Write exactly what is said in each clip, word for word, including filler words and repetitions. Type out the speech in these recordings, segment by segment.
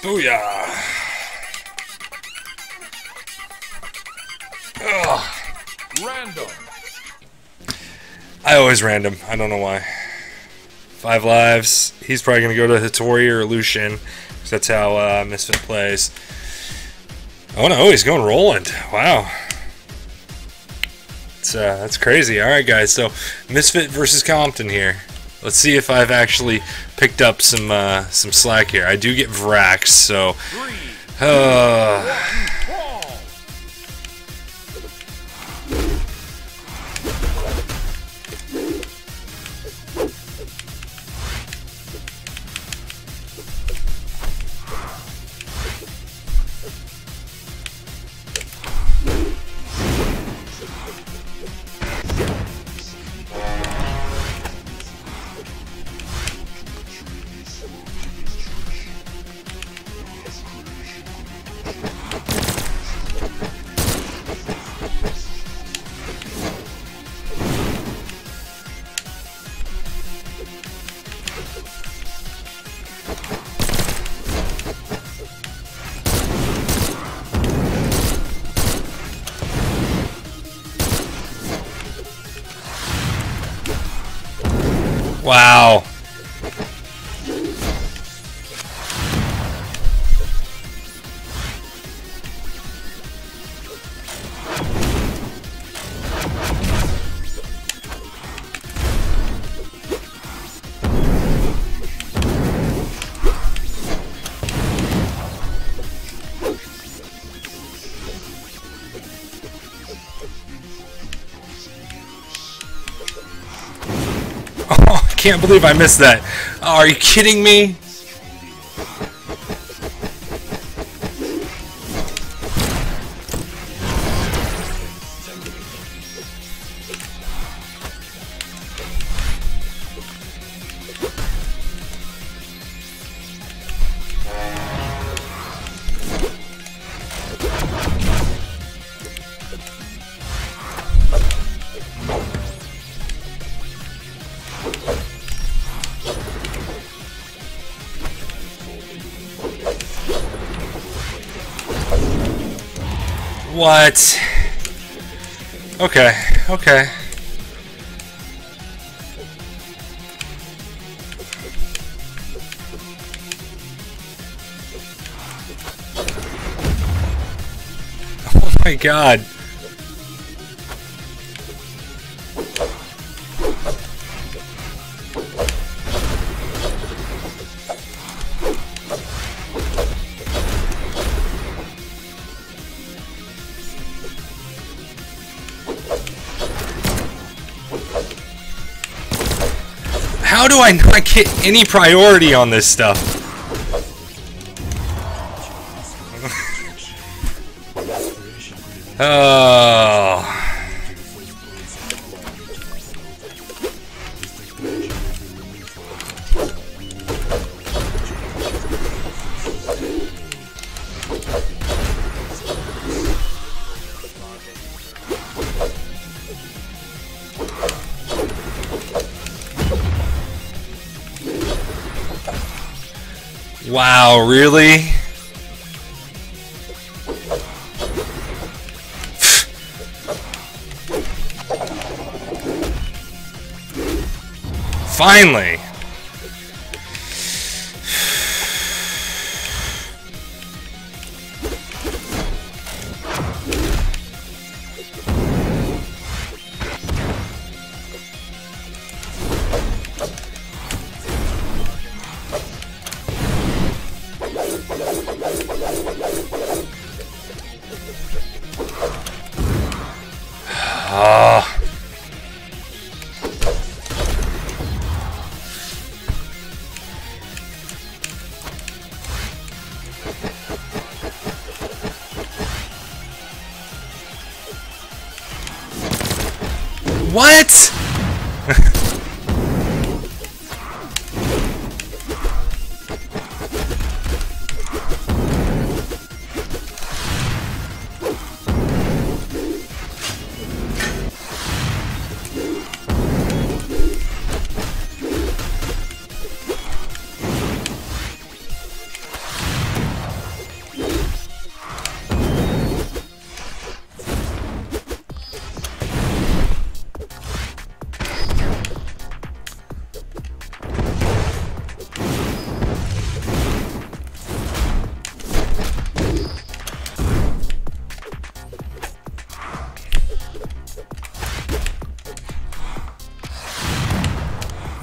Booyah! Ugh. Random. I always random. I don't know why. Five lives. He's probably going to go to Hattori or Lucian. Because that's how uh, Misfit plays. Oh no, he's going Roland. Wow. It's, uh, that's crazy. Alright guys, so Misfit versus Compton here. Let's see if I've actually picked up some uh, some slack here. I do get Vrax, so... Uh, wow. Oh, I can't believe I missed that. Oh, are you kidding me? What? Okay, okay. Oh my god. How do I not get any priority on this stuff? Oh. Wow, really? Finally. Ah. What?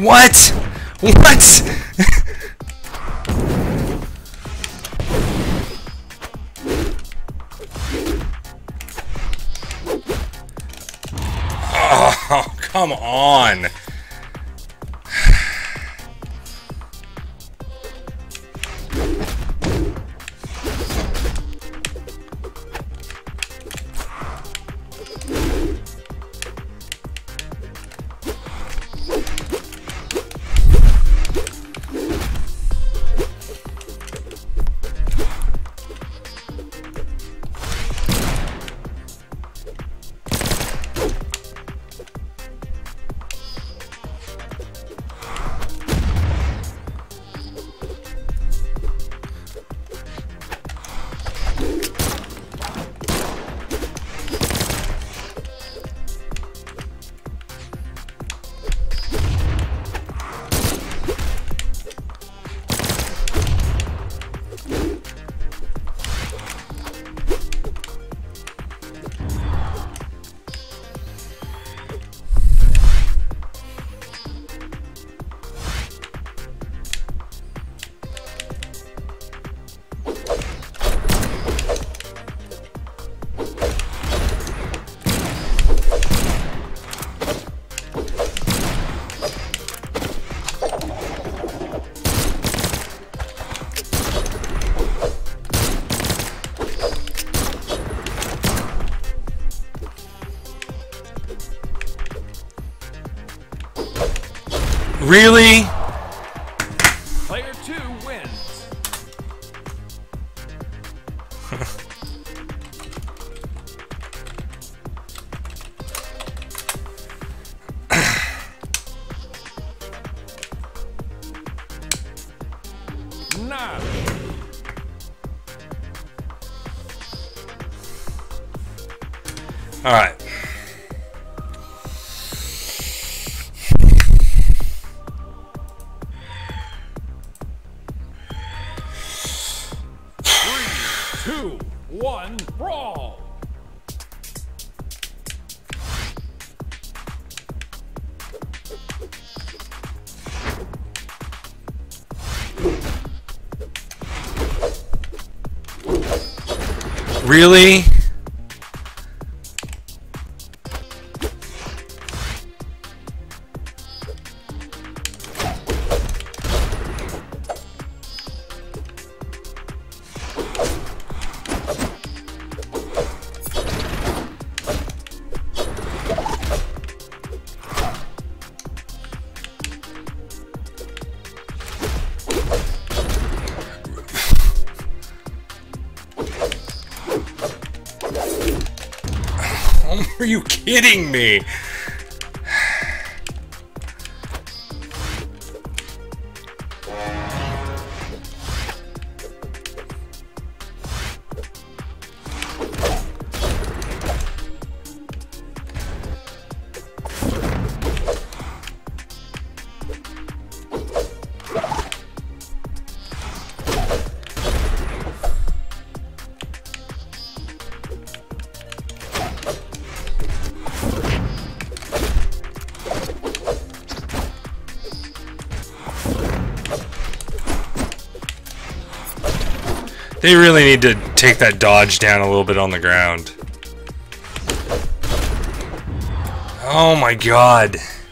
What? What? Oh, come on. Really? Player two wins. Nine. All right. Two, one, brawl! Really? Are you kidding me? They really need to take that dodge down a little bit on the ground. Oh my god.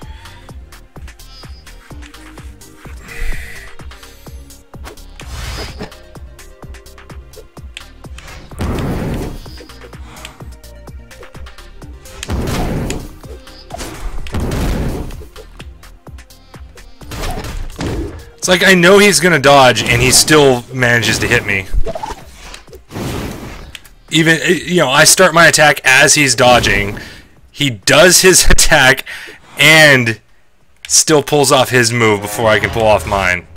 It's like I know he's gonna dodge and he still manages to hit me. Even, you know, I start my attack as he's dodging. He does his attack and still pulls off his move before I can pull off mine.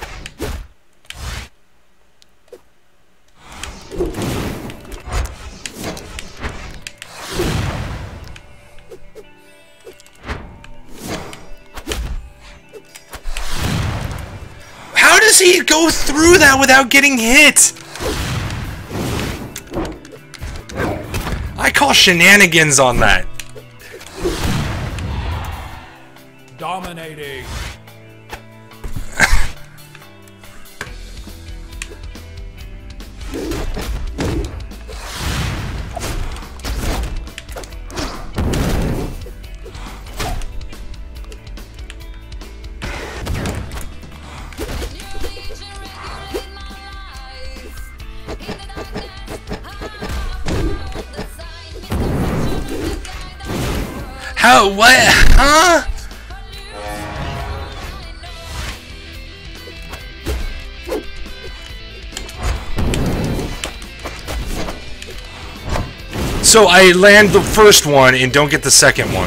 How does he go through that without getting hit? I call shenanigans on that. Dominating. How? What? Huh? So I land the first one and don't get the second one.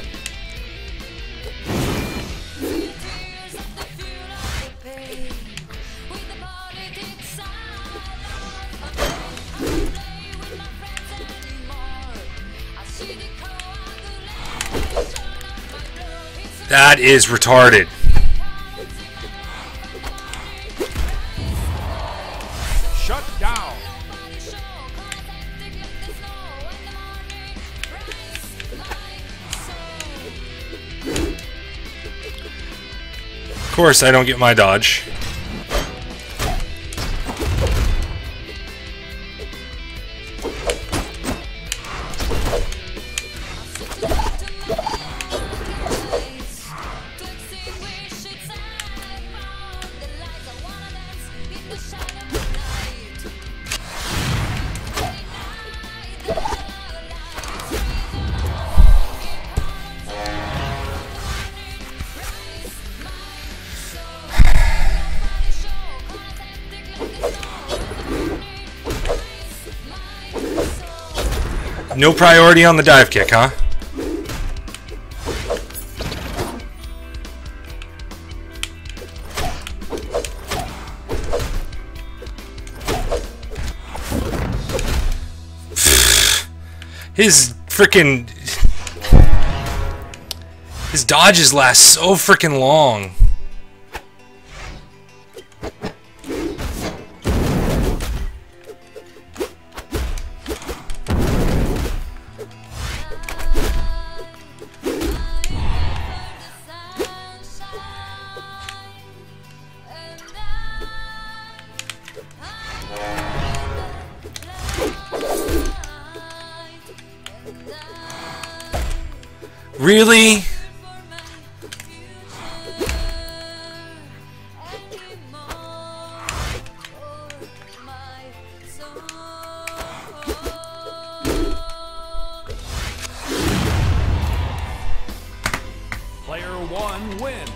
That is retarded. Shut down. Of course, I don't get my dodge. No priority on the dive kick, huh? His frickin' his dodges last so frickin' long. Really? Player one wins.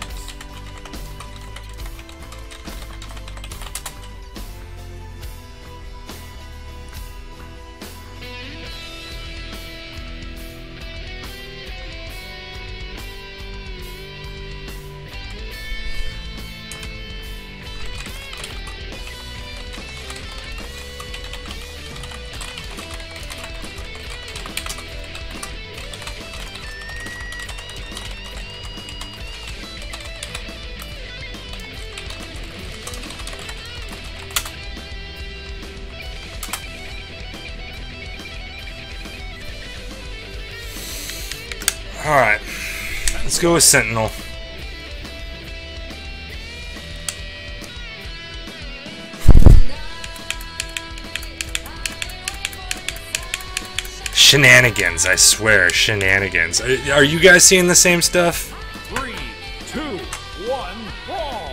Alright, let's go with Sentinel. Shenanigans, I swear, shenanigans. Are, are you guys seeing the same stuff? Three, two, one, brawl.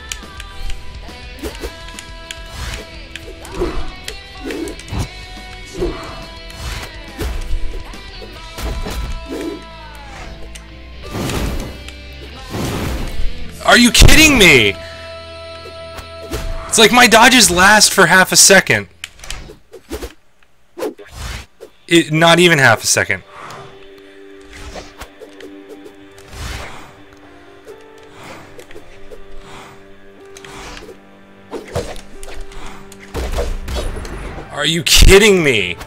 Are you kidding me? It's like my dodges last for half a second. It, not even half a second. Are you kidding me?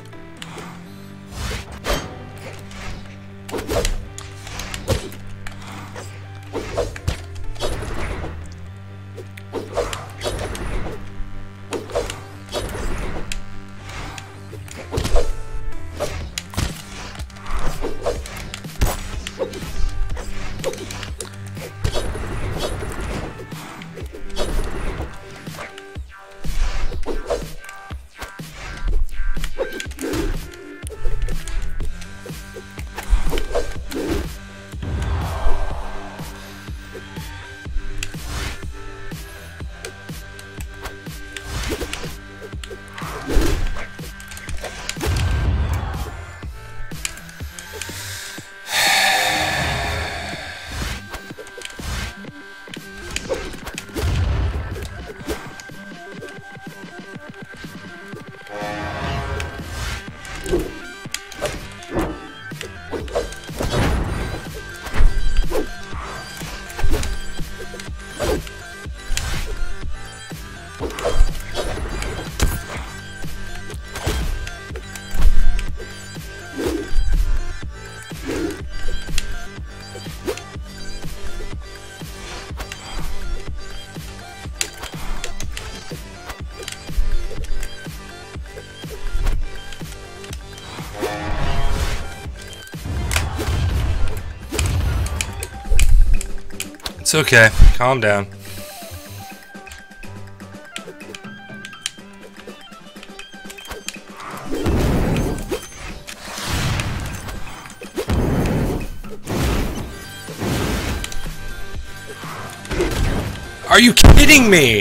It's okay. Calm down. Are you kidding me?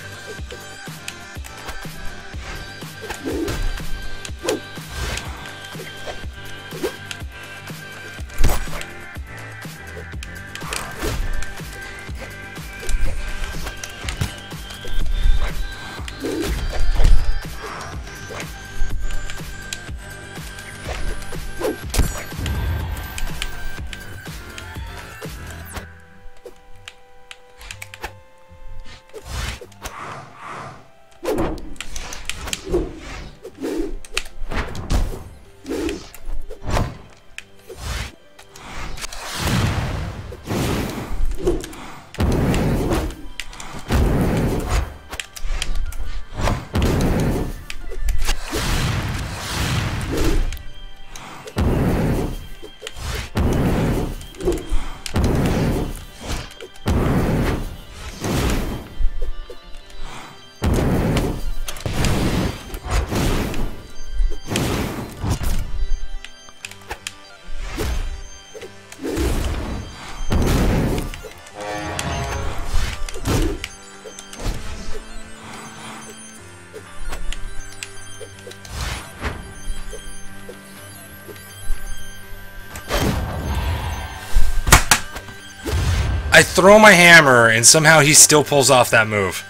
I throw my hammer, and somehow he still pulls off that move.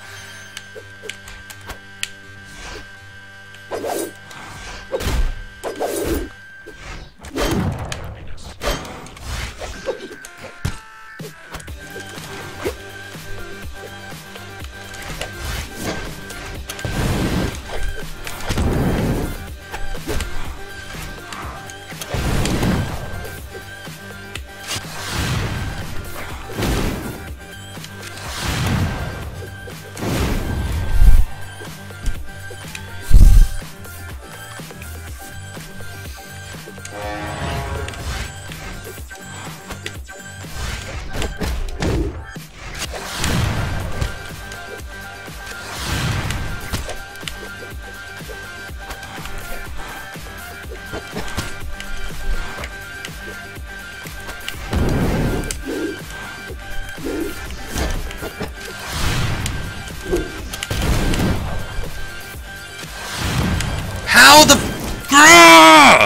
How the... Ah!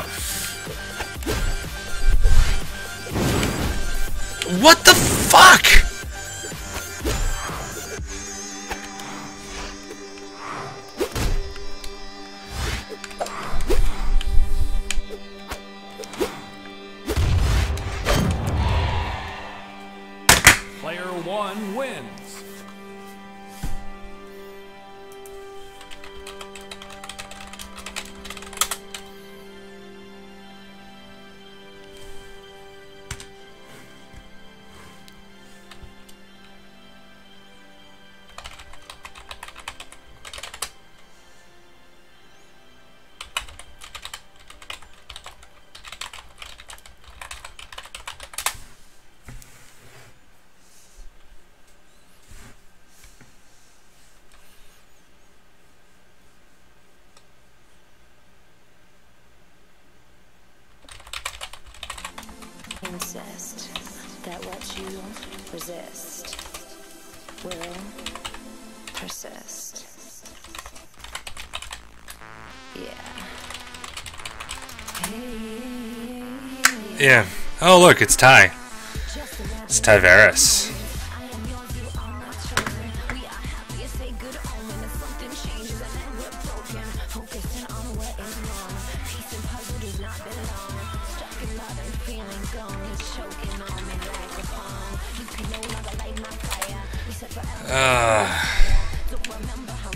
What the fuck? Player one wins. Insist that what you resist will persist. Yeah. Yeah. Oh, look, it's Ty. It's Ty Varys. Uh,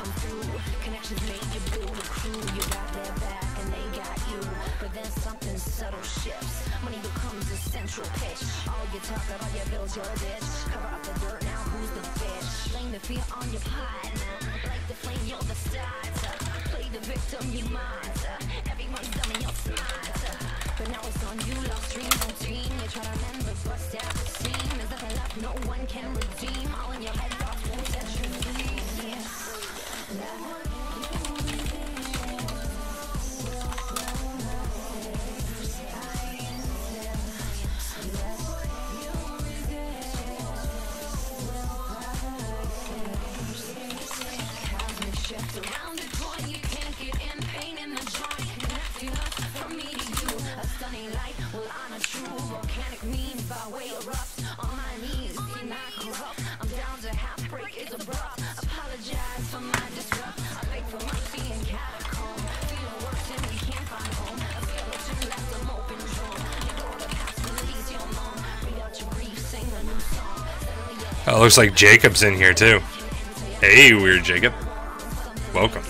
come through. Connections made you build a crew. You got their back and they got you. But then something subtle shifts. Money becomes a central pitch. All you talk about your bills, you're a bitch. Cover up the dirt, now who's the fish? Blame the fear on your partner. Like the flame, you're the starter. Play the victim, you martyr. Everyone's dumb and you're smarter. But now it's on you, lost dream, no dream. You try to remember, bust out the seam. There's nothing left, no one can redeem. All in your head, lost, won't set you free. Yeah. Around the coin, you can't get in, pain in the joint. That's enough from me to you. A stunning light will honor true. Volcanic means by way erupt. On my knees, be not corrupt. I'm down to half break, it's abrupt. Apologize for my disrupt. I beg for mercy in catacomb. Feeling worse and we can't find home. A skeleton left them open drum. You go to past, release your mom. Read out your grief, sing a new song. Suddenly you're Oh, looks like Jacob's in here too. Hey, weird Jacob. Welcome.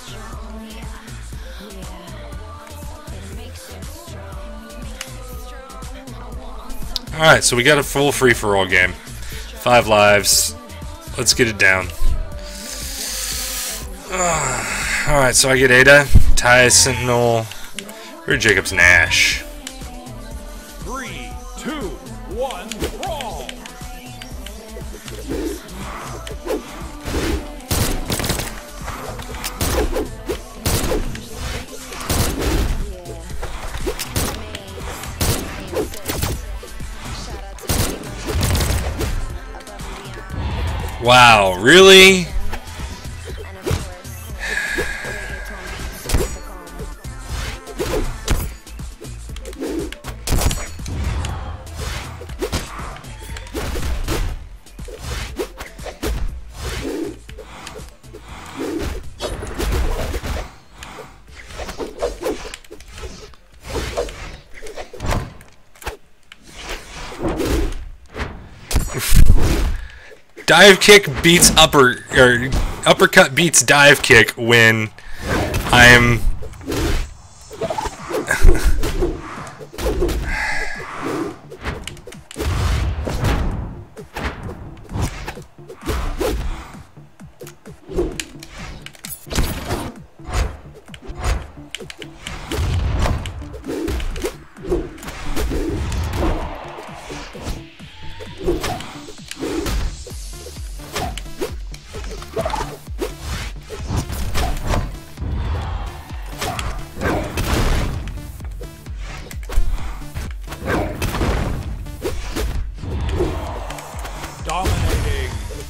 Alright, so we got a full free-for-all game. Five lives. Let's get it down. Uh, Alright, so I get Ada, Ty, Sentinel, Weird Jacob's Nash. Three, two, one, brawl! Wow, really? Dive kick beats upper or uppercut beats dive kick when I'm Dominating.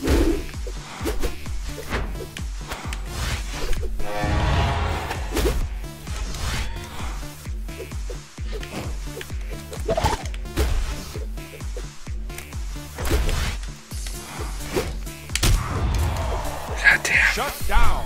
God damn. Shut down.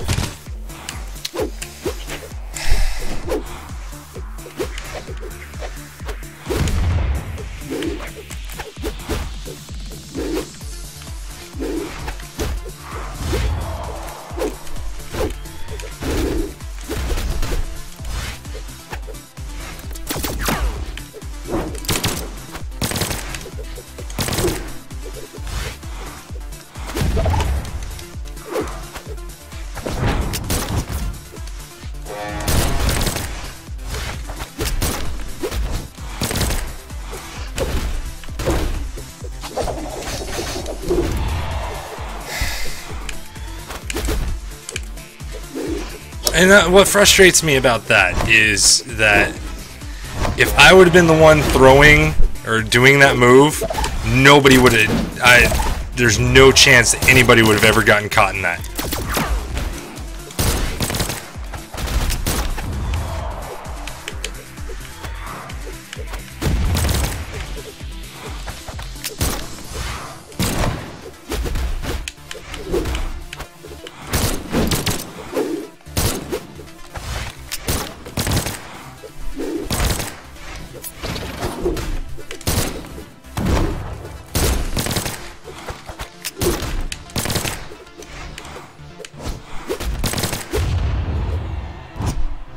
And that, what frustrates me about that is that if I would have been the one throwing or doing that move, nobody would have. I there's no chance that anybody would have ever gotten caught in that.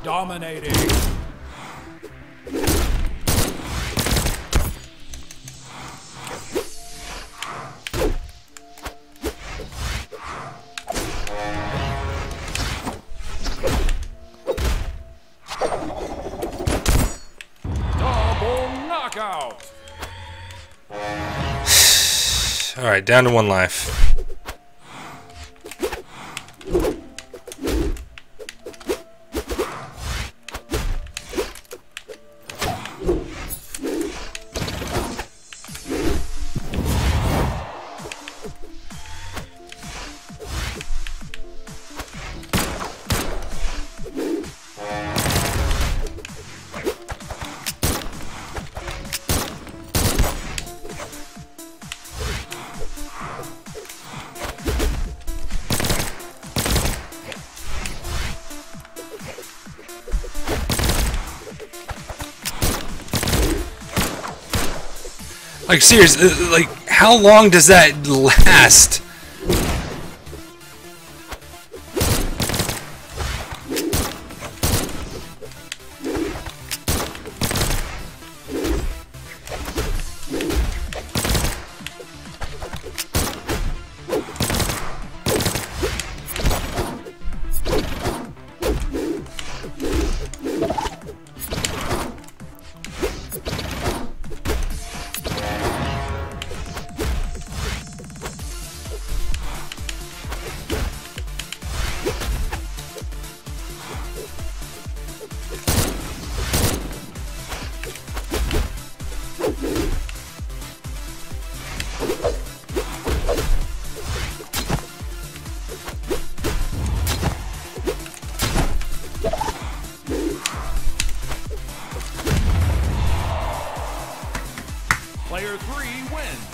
Dominating. Knockout. All right, down to one life. Like, seriously, like, how long does that last? Player three wins.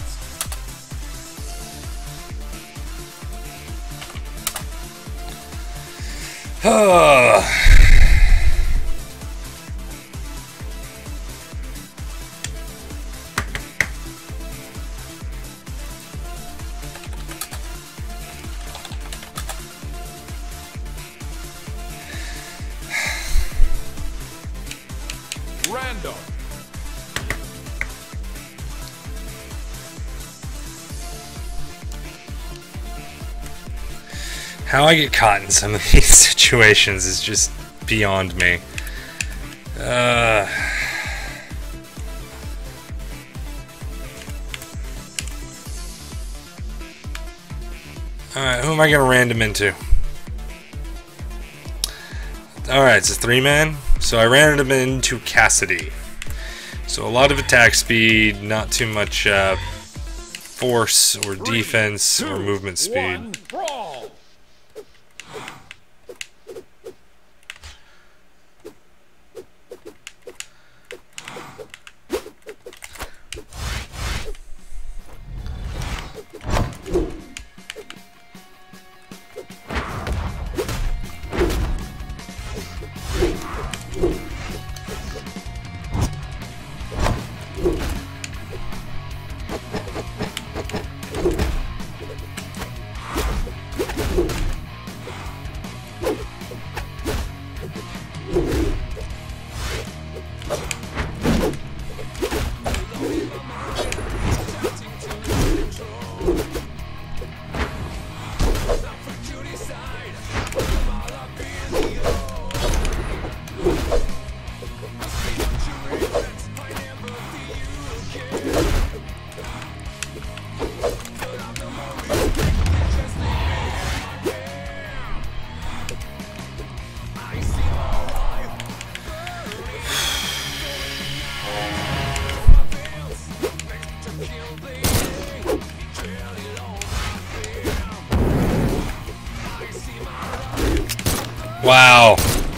Random. How I get caught in some of these situations is just beyond me. Uh, Alright, who am I going to random into? Alright, it's a three-man. So I random into Cassidy. So a lot of attack speed, not too much uh, force or Three, defense two, or movement speed. One, brawl. Wow.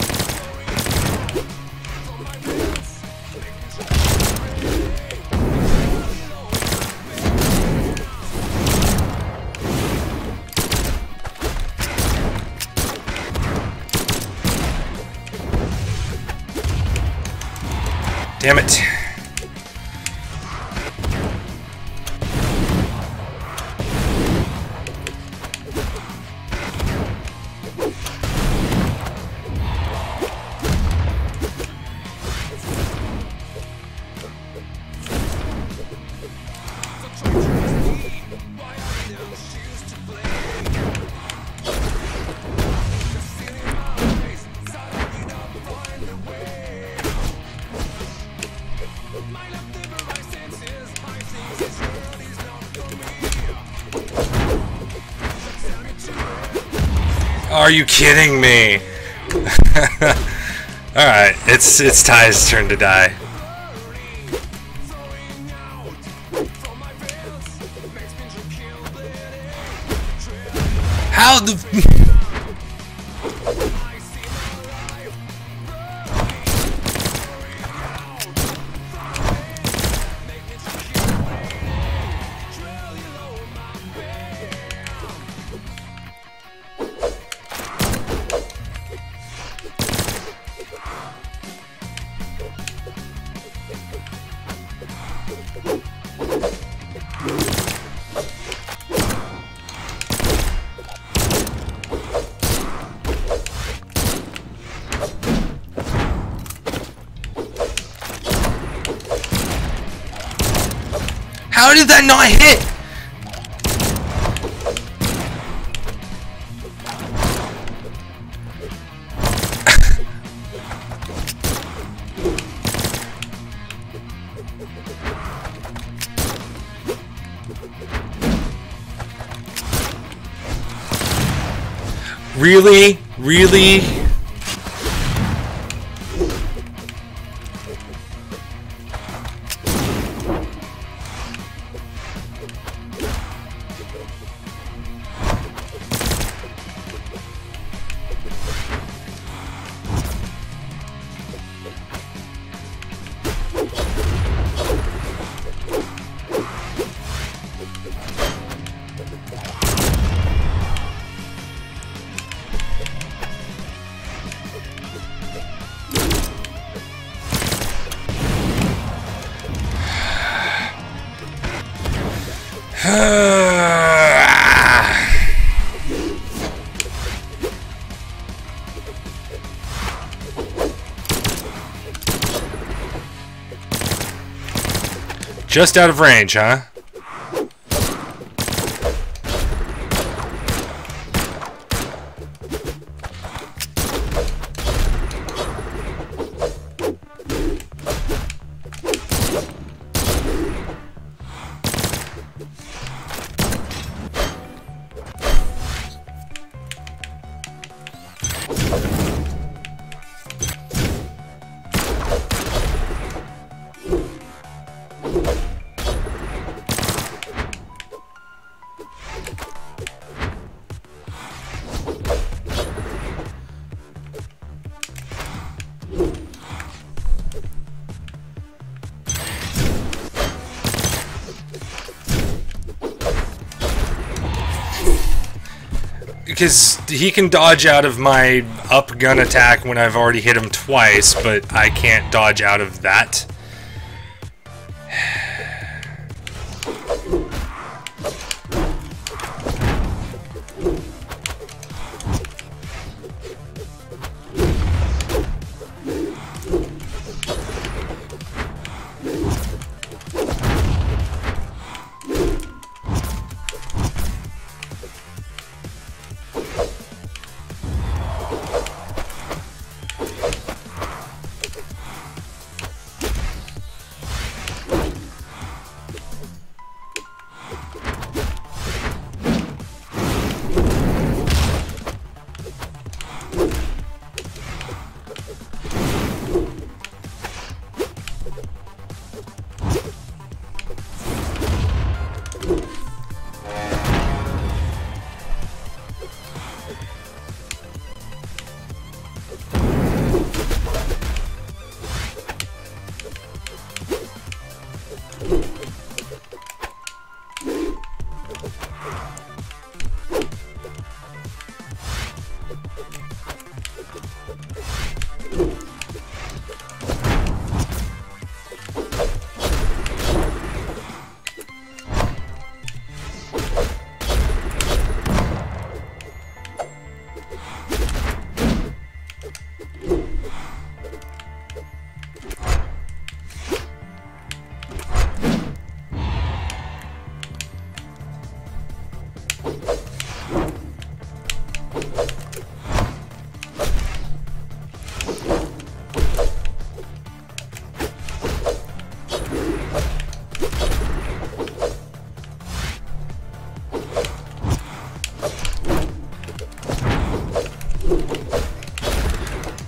Damn it. Are you kidding me? Alright, it's it's Ty's turn to die. How the... How did that not hit? Really? Really? Just out of range, huh? Because he can dodge out of my up gun attack when I've already hit him twice, but I can't dodge out of that.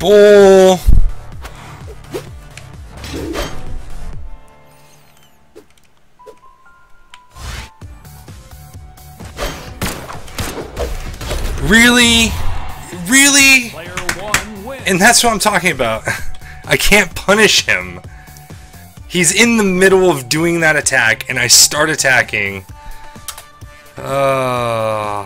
Bull. Really? Really? Player one wins. And that's what I'm talking about. I can't punish him. He's in the middle of doing that attack, and I start attacking. Uh...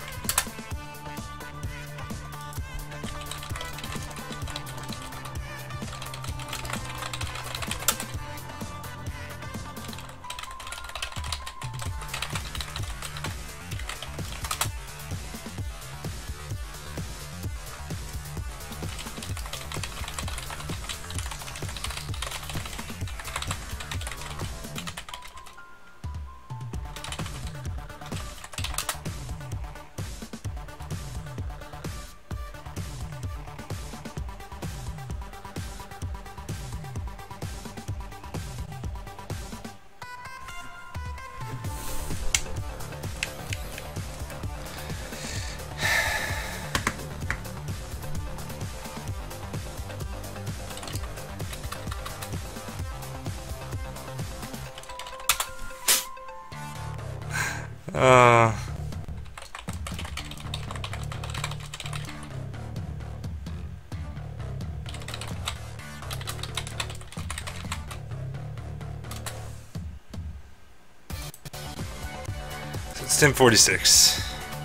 Uh... It's ten forty-six.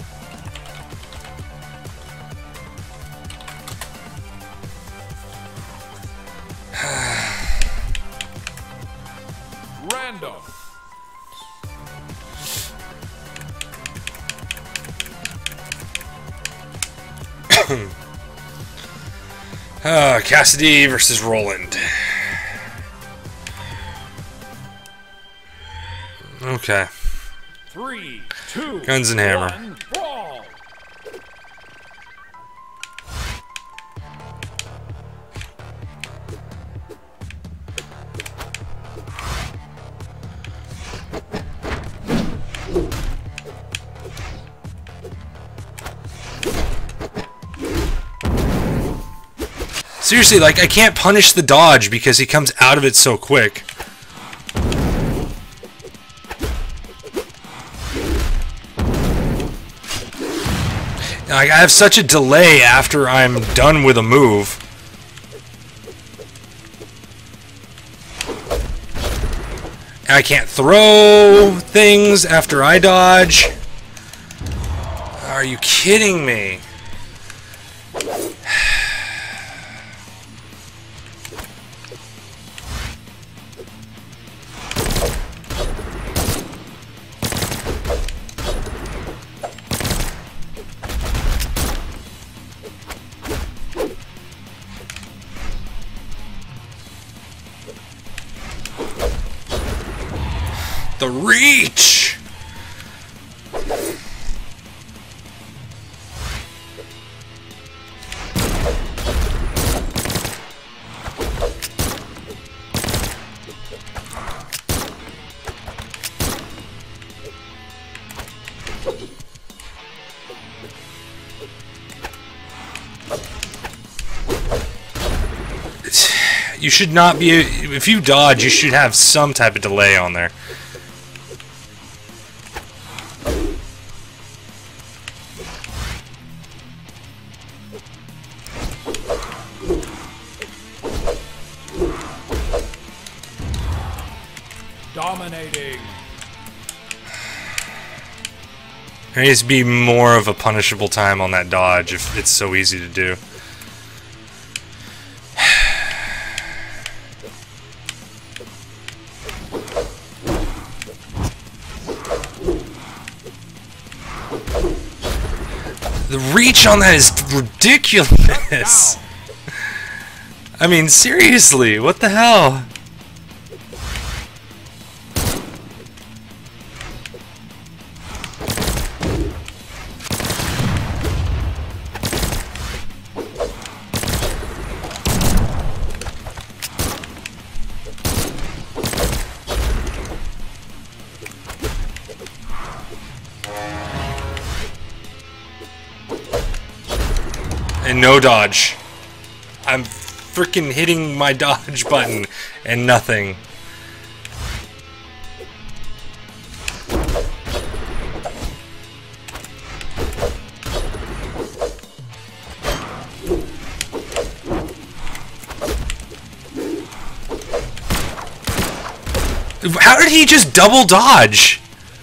Random. uh, Cassidy versus Roland. Okay. Three, two, Guns and hammer. one, brawl. Seriously, like, I can't punish the dodge because he comes out of it so quick. Like, I have such a delay after I'm done with a move. I can't throw things after I dodge. Are you kidding me? The reach! You should not be... If you dodge, you should have some type of delay on there. Dominating. There needs to be more of a punishable time on that dodge if it's so easy to do. The reach on that is ridiculous. I mean, seriously, what the hell? And no dodge. I'm freaking hitting my dodge button and nothing. How did he just double dodge?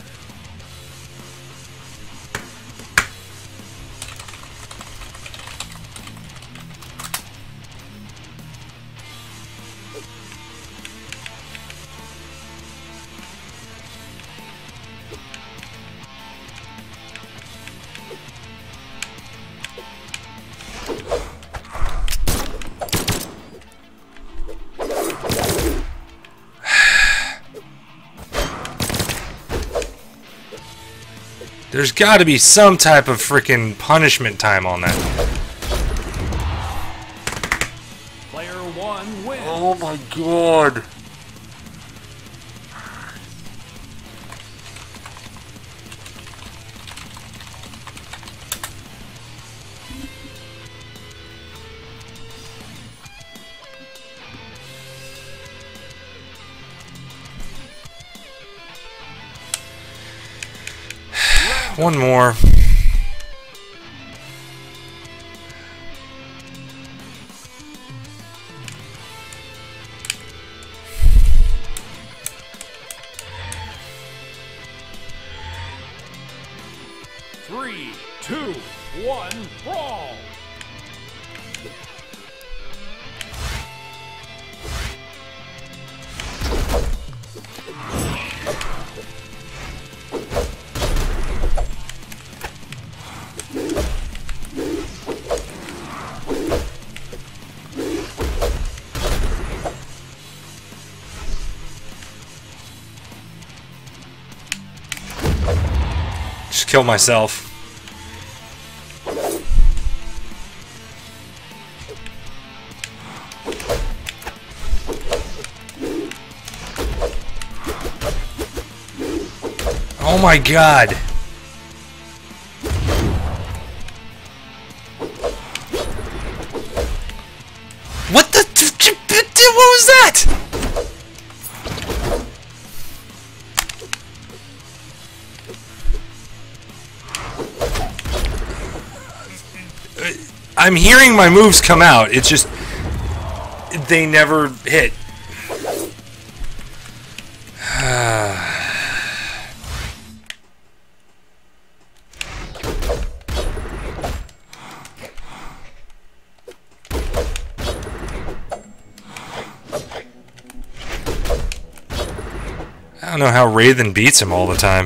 There's got to be some type of freaking punishment time on that. Player one wins. Oh my god. One more. Three, two, one, brawl. Just kill myself. Oh my god. What the? What was that? I'm hearing my moves come out. It's just they never hit. I don't know how Raven beats him all the time.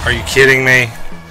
Are you kidding me?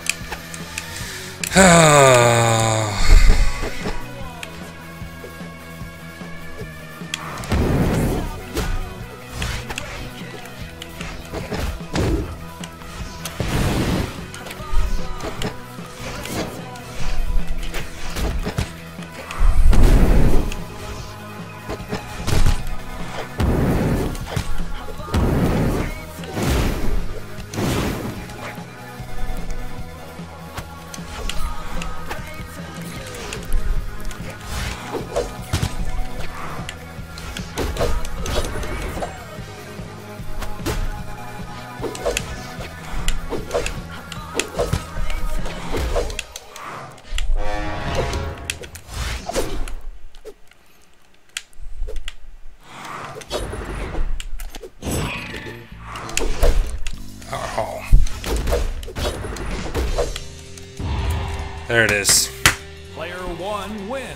There it is. Player one wins.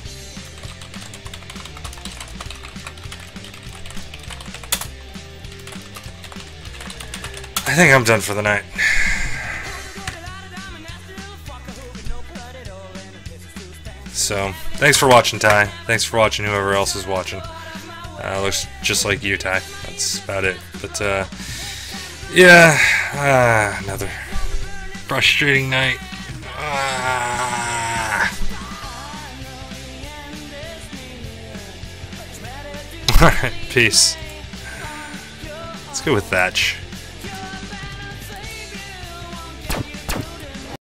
I think I'm done for the night. So, thanks for watching, Ty. Thanks for watching whoever else is watching. Uh, looks just like you, Ty. That's about it. But, uh, yeah, uh, another frustrating night. Ah. Alright, peace. Let's go with Thatch.